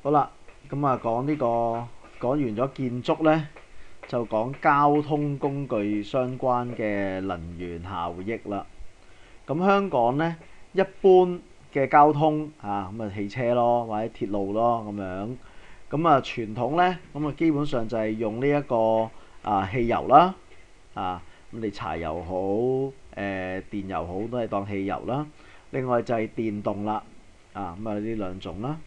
好啦，咁啊講完咗建築呢，就講交通工具相關嘅能源效益啦。咁香港呢，一般嘅交通咁啊汽車咯，或者鐵路咯咁樣。咁啊傳統呢，咁啊基本上就係用呢一個汽油啦，咁你柴油好，電油好都係當汽油啦。另外就係電動啦，咁啊呢兩種啦。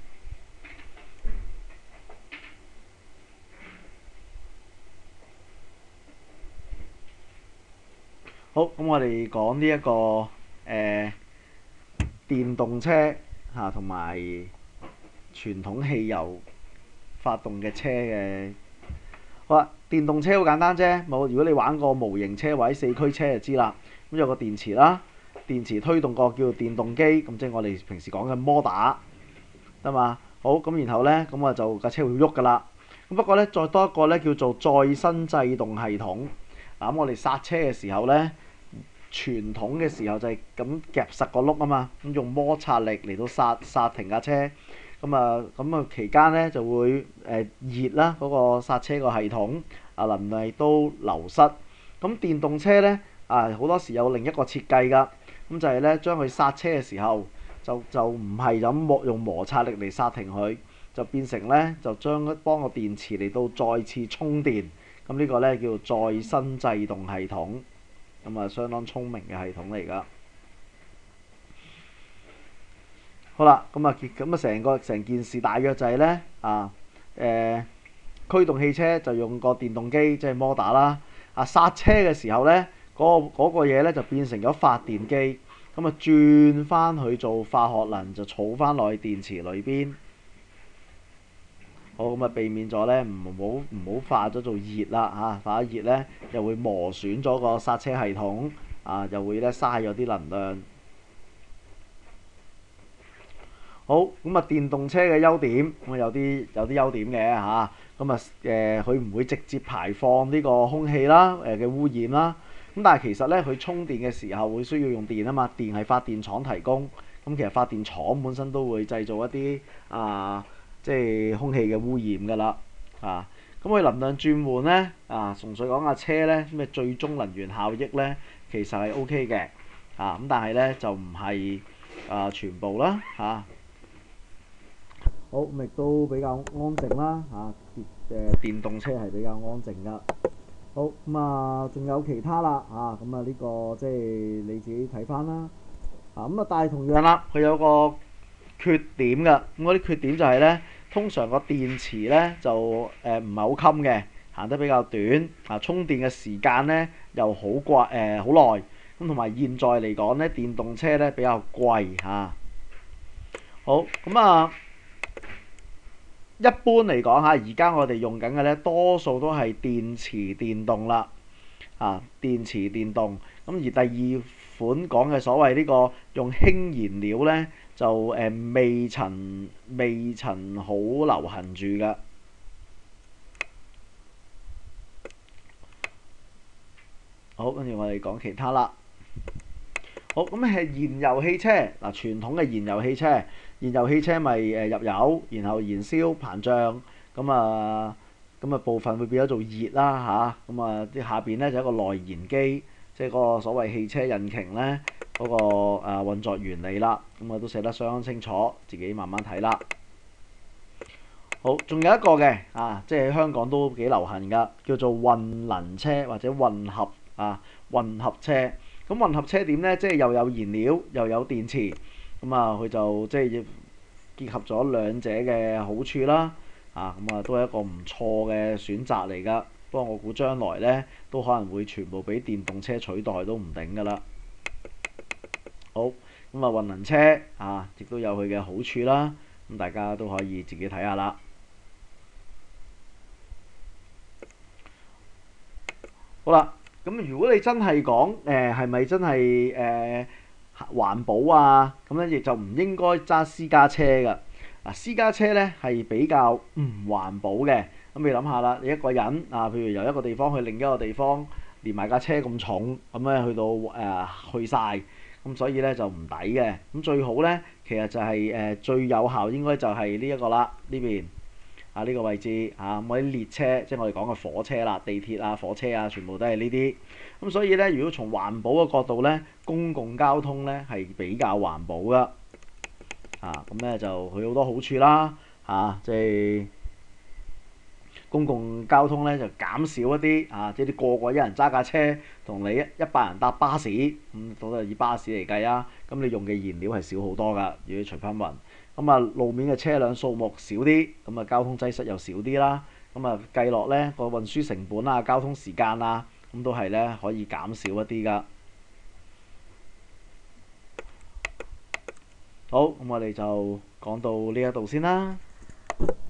好，咁我哋講呢一個電動車同埋傳統汽油發動嘅車嘅。好啦，電動車好簡單啫，如果你玩過模型車或者四驅車就知啦。咁有個電池啦，電池推動個叫做電動機，咁即係我哋平時講嘅摩打，得嘛？好，咁然後呢，咁啊就架車會喐噶啦。咁不過呢，再多一個呢叫做載身制動系統。咁我哋剎車嘅時候呢，傳統嘅時候就係咁夾實個轆啊嘛，咁用摩擦力嚟到剎停架車。咁期間呢就會熱啦，嗰個剎車個系統能量都流失。咁電動車呢好多時有另一個設計㗎，咁就係呢將佢剎車嘅時候就唔係咁用摩擦力嚟剎停佢，就變成呢就幫個電池嚟到再次充電。咁呢個呢叫做載身制動系統，咁啊相當聰明嘅系統嚟㗎。好啦，成件事大約就係呢驅動汽車就用個電動機即係摩打啦，剎車嘅時候呢，嗰個嘢呢就變成咗發電機，咁啊轉翻去做化學能，就儲翻落去電池裏邊。好，咁啊避免咗呢唔好化咗做熱啦，化咗熱呢又會磨損咗個剎車系統，又會呢嘥咗啲能量。好，咁啊電動車嘅優點，咁啊有啲優點嘅佢唔會直接排放呢個空氣啦，嘅污染啦。咁但係其實呢，佢充電嘅時候會需要用電啊嘛，電係發電廠提供。咁其實發電廠本身都會製造一啲即係空氣嘅污染㗎啦。咁佢能量轉換呢，純粹講架車呢，咩最終能源效益呢，其實係 OK 嘅。咁但係呢，就唔係全部啦。好，咁亦都比較安靜啦，電動車係比較安靜噶。好，咁仲有其他啦，咁呢個即係你自己睇翻啦。但係同樣啦，佢有個缺點噶。咁嗰啲缺點就係呢，通常個電池呢就唔係好襟嘅，行得比較短，充電嘅時間呢又好耐。咁同埋現在嚟講呢，電動車呢比較貴嚇。好，咁一般嚟講而家我哋用緊嘅呢，多數都係電池電動啦，電池電動。咁而第二款講嘅所謂呢個用氫燃料呢，就未曾好流行住㗎。好，跟住我哋講其他啦。好，咁係燃油汽車嗱，傳統嘅燃油汽車。燃油汽車咪入油，然後燃燒膨脹，咁部分會變咗做熱啦嚇，啲下邊呢就一個內燃機，即係嗰個所謂汽車引擎呢嗰個運作原理啦，都寫得相當清楚，自己慢慢睇啦。好，仲有一個嘅即係香港都幾流行噶，叫做混能車或者混合車。咁混合車點呢？即係又有燃料又有電池。佢就即係結合咗兩者嘅好處啦，都係一個唔錯嘅選擇嚟㗎。不過我估將來呢，都可能會全部俾電動車取代都唔定㗎啦。好，混能車亦都有佢嘅好處啦，咁大家都可以自己睇下啦。好啦，咁如果你真係講係咪真係環保咁咧亦就唔應該揸私家車㗎。私家車咧係比較唔環保嘅。咁你諗下啦，你一個人譬如由一個地方去另一個地方，連埋架車咁重，咁咧去到去晒，咁所以咧就唔抵嘅。咁最好咧， 其實就係、最有效應該就係呢一個啦，呢邊呢個位置我啲列車即係我哋講嘅火車啦、地鐵啊、火車啊，全部都係呢啲。咁所以呢，如果從環保嘅角度呢，公共交通呢係比較環保噶。咁呢就佢好多好處啦。即係公共交通呢就減少一啲即係啲個一人揸架車，同你100人搭巴士，咁都係以巴士嚟計啊。咁你用嘅燃料係少好多噶，如果除翻運。咁路面嘅車輛數目少啲，咁交通擠塞又少啲啦。咁計落呢個運輸成本啊、交通時間啊，咁都係呢可以減少一啲噶。好，咁我哋就講到呢一度先啦。